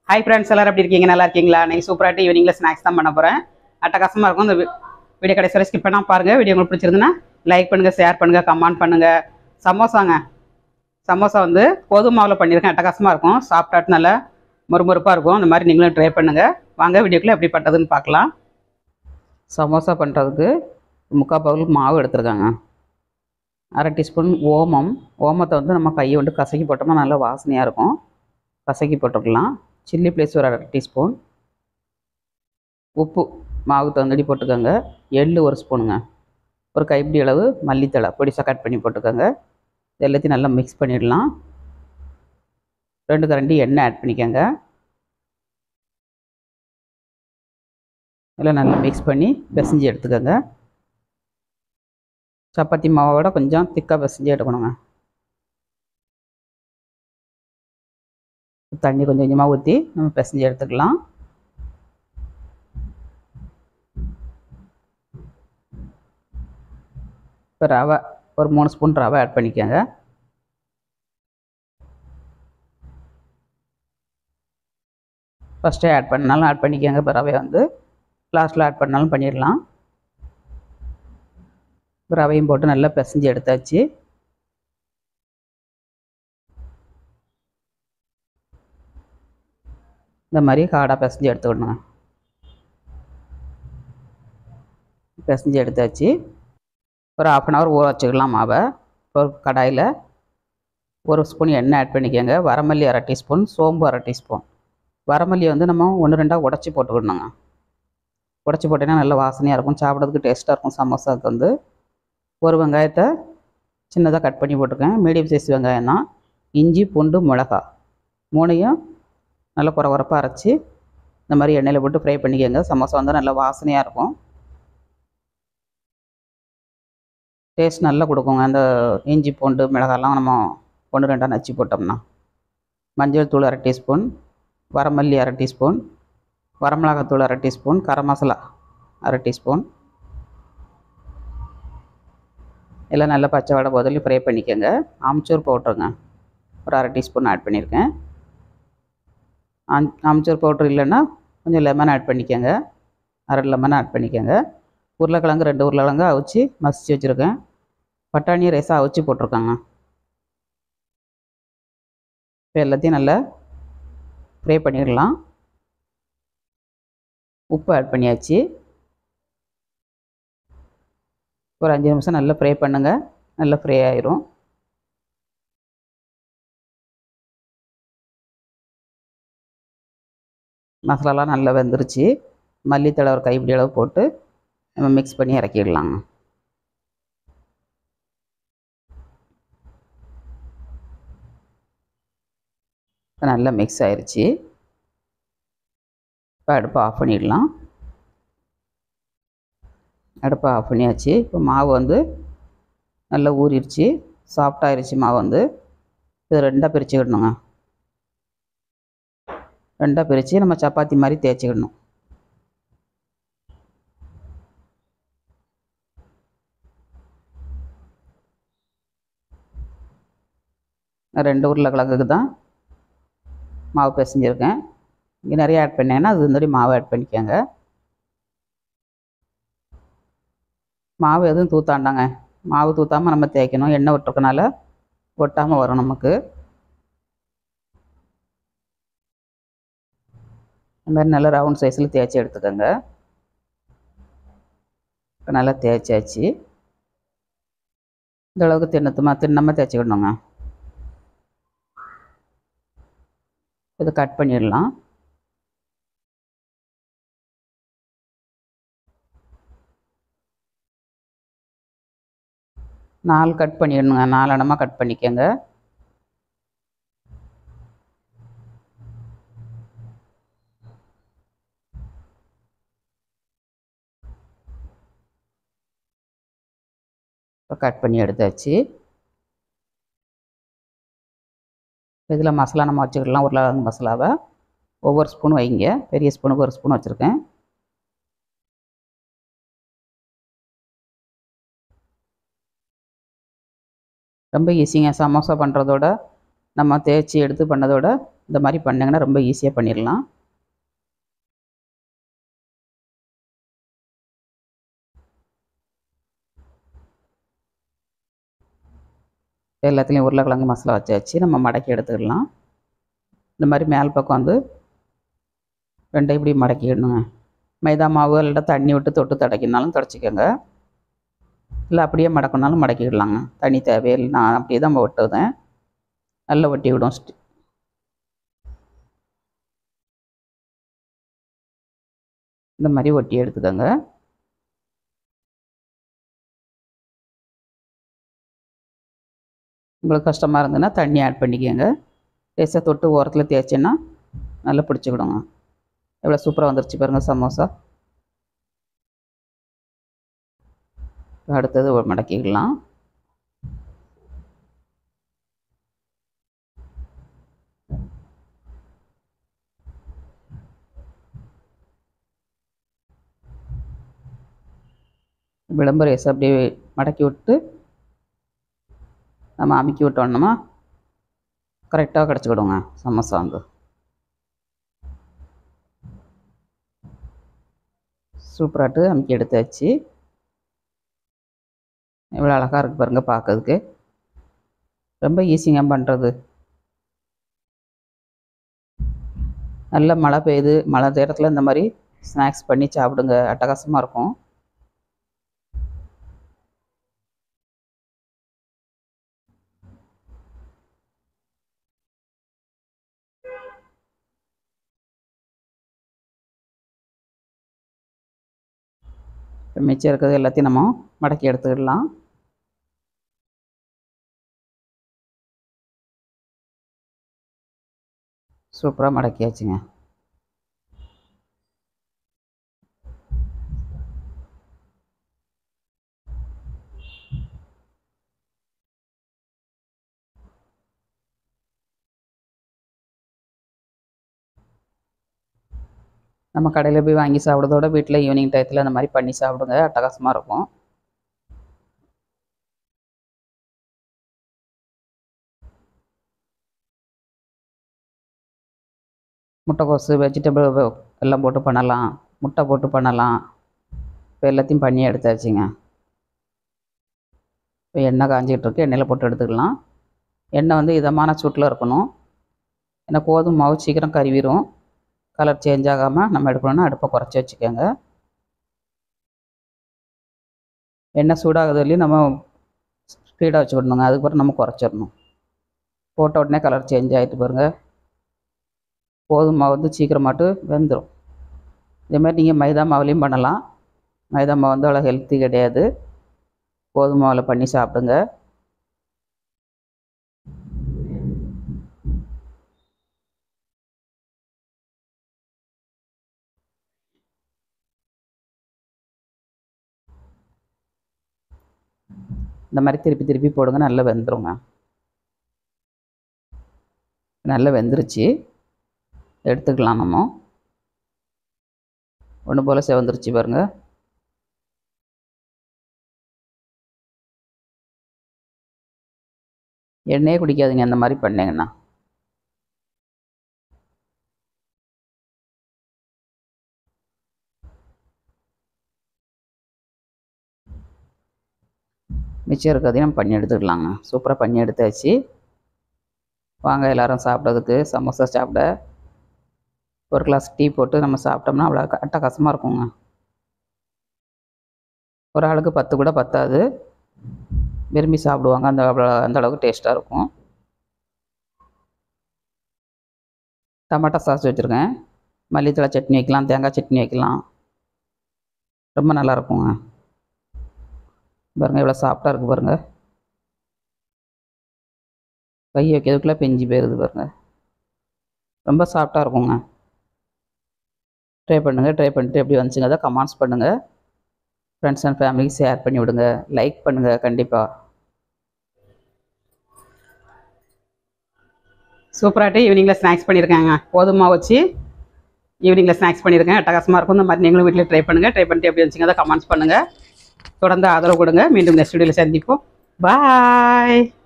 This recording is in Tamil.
ஹாய் ஃப்ரெண்ட்ஸ், எல்லாரும் எப்படி இருக்கீங்க? நல்லா இருக்கீங்களா? நான் சூப்பராகிட்டு ஈவினிங்கில் ஸ்நாக்ஸ் தான் பண்ண போகிறேன். அட்டகாசமாக இருக்கும். இந்த வீடியோ கடைசி வரை ஸ்கிப் பண்ணால் பாருங்கள். வீடியோ உங்களுக்கு பிடிச்சிருந்துன்னா லைக் பண்ணுங்கள், ஷேர் பண்ணுங்கள், கமெண்ட் பண்ணுங்கள். சமோசா வந்து கோதுமை மாவில் பண்ணியிருக்கேன். அட்டகாசமாக இருக்கும். சாப்பிட்டாட்டு நல்லா மொறுமொறுப்பாக இருக்கும். அந்த மாதிரி நீங்களும் ட்ரை பண்ணுங்கள். வாங்க வீடியோக்குள்ளே எப்படி பண்ணுறதுன்னு பார்க்கலாம். சமோசா பண்ணுறதுக்கு 3/4 பவுல் மாவு எடுத்துருக்காங்க. 1/2 டீஸ்பூன் ஓமத்தை வந்து நம்ம கையை வந்து கசக்கி போட்டோம்னா நல்லா வாசனையாக இருக்கும். கசக்கி போட்டுக்கலாம். சில்லி ஃப்ளேக்ஸ் ஒரு 1/2 டீஸ்பூன், உப்பு மாவு தகுந்தடி போட்டுக்கோங்க. எள்ளு 1 ஸ்பூனுங்க, ஒரு கைப்பிடி அளவு மல்லித்தழை பொடிசாக கட் பண்ணி போட்டுக்கோங்க. இது எல்லாத்தையும் நல்லா மிக்ஸ் பண்ணிடலாம். 2 கரண்டி எண்ணெய் ஆட் பண்ணிக்கோங்க. எல்லாம் நல்லா மிக்ஸ் பண்ணி பிசைஞ்சு எடுத்துக்கோங்க. சப்பாத்தி மாவோட கொஞ்சம் திக்காக பிசைஞ்சு எடுக்கணுங்க. தண்ணி கொஞ்சம் கொஞ்சமாக ஊற்றி நம்ம பிசைஞ்சு எடுத்துக்கலாம். இப்போ ரவை ஒரு 3 ஸ்பூன் ரவை ஆட் பண்ணிக்கோங்க. ஃபஸ்ட்டே ஆட் பண்ணாலும் ஆட் பண்ணிக்கோங்க. இப்போ ரவையை வந்து லாஸ்ட்டில் ஆட் பண்ணாலும் பண்ணிடலாம். ரவையும் போட்டு நல்லா பிசைஞ்சு எடுத்தாச்சு. இந்த மாதிரி காடாக பிசைஞ்சு எடுத்துக்கணுங்க. பிசைஞ்சு எடுத்தாச்சு. ஒரு 1/2 hour ஊற வச்சுக்கலாம் மாவை. ஒரு கடாயில் 1 ஸ்பூன் எண்ணெய் ஆட் பண்ணிக்கோங்க. வரமல்லி 1/2 டீஸ்பூன், சோம்பு 1/2 டீஸ்பூன். வரமல்லியை வந்து நம்ம 1-2 உடச்சி போட்டுக்கணுங்க. உடச்சி போட்டோன்னா நல்ல வாசனையாக இருக்கும். சாப்பிட்றதுக்கு டேஸ்ட்டாக இருக்கும். சமோசாவுக்கு வந்து ஒரு வெங்காயத்தை சின்னதாக கட் பண்ணி போட்டிருக்கேன். மீடியம் சைஸ் வெங்காயம் தான். இஞ்சி, பூண்டு, மிளகா 3ஐயும் நல்லா குறப்பாக அரைச்சி இந்த மாதிரி எண்ணெயில் போட்டு ஃப்ரை பண்ணிக்கோங்க. சமோசா வந்து நல்லா வாசனையாக இருக்கும். டேஸ்ட் நல்லா கொடுக்குங்க. அந்த இஞ்சி, பூண்டு, மிளகாலாம் நம்ம 1-2 நச்சு போட்டோம்னா. மஞ்சள் தூள் 1/2 டீஸ்பூன், வரமல்லி 1/2 டீஸ்பூன், வரமிளகாத்தூள் 1/2 டீஸ்பூன், கரம் மசாலா 1/2 டீஸ்பூன். எல்லாம் நல்லா பச்சை வடை போதில் ஃப்ரை பண்ணிக்கோங்க. ஆம்ச்சூர் பவுட்ருங்க ஒரு 1/2 டீஸ்பூன் ஆட் பண்ணியிருக்கேன். ஆம்ச்சூர் பவுட்ரு இல்லைன்னா கொஞ்சம் லெமன் ஆட் பண்ணிக்கோங்க. 1/2 லெமன் ஆட் பண்ணிக்கோங்க. உருளைக்கிழங்கு 2 உருளைக்கிழங்கு அவிச்சு மசிச்சு வச்சுருக்கேன். பட்டாணி ரைஸாக அவிச்சு போட்டிருக்காங்க. இப்போ எல்லாத்தையும் நல்லா ஃப்ரை பண்ணிடலாம். உப்பு ஆட் பண்ணியாச்சு. ஒரு 5 நிமிஷம் நல்லா ஃப்ரை பண்ணுங்கள். நல்லா ஃப்ரை ஆயிரும். மசாலாலாம் நல்லா வெந்துருச்சு. மல்லித்தழை ஒரு கைப்பிடி அளவு போட்டு நம்ம மிக்ஸ் பண்ணி இறக்கிடலாங்க. நல்லா மிக்ஸ் ஆயிடுச்சு. இப்போ அடுப்பை ஆஃப் பண்ணிடலாம். அடுப்பை ஆஃப் பண்ணியாச்சு. இப்போ மாவு வந்து நல்லா ஊறிடுச்சு, சாஃப்டாகிருச்சு. மாவு வந்து இது 2ஆக பிரிச்சுக்கிடணுங்க. 2ஆக பிரித்து நம்ம சப்பாத்தி மாதிரி தேய்ச்சிக்கிடணும். நான் 2 உருளைக்கிழங்குக்கு தான் மாவு பிசைஞ்சிருக்கேன். இங்கே நிறைய ஆட் பண்ணேன்னா அது இந்த மாவு ஆட் பண்ணிக்கோங்க. மாவு எதுவும் தூத்தாண்டாங்க. மாவு தூத்தாமல் நம்ம தேய்க்கணும். எண்ணெய் விட்டுருக்கனால ஒட்டாமல் வரும் நமக்கு. இந்த மாதிரி நல்லா ரவுண்ட் சைஸில் தேய்ச்சி எடுத்துக்கோங்க. இப்போ நல்லா தேய்ச்சாச்சு. இந்த அளவுக்கு தின்னமாக தேய்ச்சிக்கிடணுங்க. இதை கட் பண்ணிடலாம். நாலு கட் பண்ணிடணுங்க. 4 இடமாக கட் பண்ணிக்கோங்க. இப்போ கட் பண்ணி எடுத்தாச்சு. இதில் மசாலா நம்ம வச்சுக்கிடலாம். உருளைக்கிழங்கு மசாலாவை ஒவ்வொரு ஸ்பூன் வைங்க. பெரிய ஸ்பூனுக்கு 1 ஸ்பூன் வச்சுருக்கேன். ரொம்ப ஈஸிங்க. சமோசா பண்ணுறதோட நம்ம தேய்ச்சி எடுத்து பண்ணதோட இந்த மாதிரி பண்ணிங்கன்னா ரொம்ப ஈஸியாக பண்ணிடலாம். எல்லாத்துலேயும் உருளைக்கிழங்கு மசாலா வச்சாச்சு. நம்ம மடக்கி எடுத்துக்கலாம். இந்த மாதிரி மேல் பக்கம் வந்து ரெண்டை இப்படி மடக்கிடணுங்க. மைதா மாவு இல்லை தண்ணி விட்டு தொட்டு தடைக்கினாலும் தொடச்சிக்கோங்க. இல்லை அப்படியே மடக்கினாலும் மடக்கிடலாங்க. தண்ணி தேவையில்லை. நான் அப்படியே தான் ஒட்டுவேன். நல்லா ஒட்டி விடும். இந்த மாதிரி ஒட்டி எடுத்துக்கோங்க. உங்களுக்கு கஷ்டமாக இருந்ததுன்னா தண்ணி ஆட் பண்ணிக்கோங்க. லேசாக தொட்டு ஓரத்தில் தேய்ச்சேன்னா நல்லா பிடிச்சிக்கிடுங்க. எவ்வளோ சூப்பராக வந்துருச்சு பாருங்கள் சமோசா. அடுத்தது மடக்கிக்கலாம். விளம்பர ரேஸ் அப்படியே மடக்கி விட்டு நம்ம அமுக்கி விட்டோம்னா கரெக்டாக கிடச்சிக்கிடுங்க சமோசா வந்து. சூப்பராட்டு அமுக்கி எடுத்தாச்சு. எவ்வளோ அழகாக இருக்குது பாருங்கள் பார்க்கறதுக்கு. ரொம்ப ஈஸிங்க பண்ணுறது. நல்ல மழை பெய்யுது. மழை நேரத்தில் இந்த மாதிரி ஸ்நாக்ஸ் பண்ணி சாப்பிடுங்க. அட்டகாசமாக இருக்கும். மிச்சம் இருக்கிறது எல்லாத்தையும் நம்ம மடக்கி எடுத்துக்கிடலாம். சூப்பராக மடக்கியாச்சுங்க. நம்ம கடையில் போய் வாங்கி சாப்பிட்றதோட வீட்டில் ஈவினிங் டயத்தில் இந்த மாதிரி பண்ணி சாப்பிடுங்க. அட்டகாசமாக இருக்கும். முட்டைக்கோசு வெஜிடபிள் எல்லாம் போட்டு பண்ணலாம். முட்டை போட்டு பண்ணலாம். இப்போ எல்லாத்தையும் பண்ணி எடுத்தாச்சுங்க. இப்போ எண்ணெய் காஞ்சிகிட்ருக்கு. எண்ணெயில் போட்டு எடுத்துக்கலாம். எண்ணெய் வந்து இதமான சூட்டில் இருக்கணும். ஏன்னா கோதுமை மாவு சீக்கிரம் கருவிடும். கலர் சேஞ்ச் ஆகாமல் நம்ம எடுக்கணும்னா அடுப்பை குறைச்சி வச்சுக்கோங்க. எண்ணெய் சூடாகுதுலேயும் நம்ம ஸ்பீடாக வச்சுக்கிடணுங்க. அதுக்கப்புறம் நம்ம குறைச்சிடணும். போட்ட உடனே கலர் சேஞ்ச் ஆகிட்டு பாருங்கள். கோதுமை மாவு வந்து சீக்கிரமாட்டு வெந்துடும். இதேமாதிரி நீங்கள் மைதா மாவுலேயும் பண்ணலாம். மைதா மாவு வந்து அவ்வளோ ஹெல்த்தி கிடையாது. கோதுமை மாவில் பண்ணி சாப்பிடுங்க. இந்த மாதிரி திருப்பி திருப்பி போடுங்க. நல்லா வெந்துருங்க. நல்லா வெந்துருச்சு. எடுத்துக்கலாம். நம்ம ஒன்று போல் செவந்துருச்சு பாருங்கள். எண்ணெயே குடிக்காதுங்க அந்த மாதிரி பண்ணிங்கன்னா. மிச்சம் இருக்கிறதையும் நம்ம பண்ணி எடுத்துக்கலாங்க. சூப்பராக பண்ணி எடுத்தாச்சு. வாங்க எல்லோரும் சாப்பிட்றதுக்கு சமோசா சாப்பிட. ஒரு கிளாஸ் டீ போட்டு நம்ம சாப்பிட்டோம்னா அவ்வளோ அட்டகாசமாக இருக்குங்க. ஒரு ஆளுக்கு 10 கூட பத்தாது. விரும்பி சாப்பிடுவாங்க. அந்த அளவுக்கு டேஸ்ட்டாக இருக்கும். டமாட்டா சாஸ் வச்சுருக்கேன். மல்லித்தழை சட்னி வைக்கலாம். தேங்காய் சட்னி வைக்கலாம். ரொம்ப நல்லாயிருக்குங்க. பாருங்கள் எவ்வளோ சாஃப்டாக இருக்குது பாருங்கள். கை வைக்கிறதுக்குள்ளே பெஞ்சி போயிடுது பாருங்கள். ரொம்ப சாஃப்டாக இருக்குங்க. ட்ரை பண்ணுங்கள். ட்ரை பண்ணிட்டு எப்படி வந்துச்சுங்க அதை கமெண்ட்ஸ் பண்ணுங்கள். ஃப்ரெண்ட்ஸ் அண்ட் ஃபேமிலிக்கு ஷேர் பண்ணி விடுங்க. லைக் பண்ணுங்கள் கண்டிப்பாக. சூப்பராகிட்டு ஈவினிங்கில் ஸ்நாக்ஸ் பண்ணியிருக்காங்க. கோதுமை வச்சு ஈவினிங்கில் ஸ்நாக்ஸ் பண்ணியிருக்கேன். அட்டகாசமாக இருக்கும். இந்த மாதிரி நீங்களும் வீட்டில் ட்ரை பண்ணுங்கள். ட்ரை பண்ணிட்டு எப்படி வந்துச்சுங்க அதை கமெண்ட்ஸ் பண்ணுங்கள். தொடர்ந்து ஆதரவு கொடுங்க. மீண்டும் நெக்ஸ்ட் வீடியோவில் சந்திப்போம். பாய்.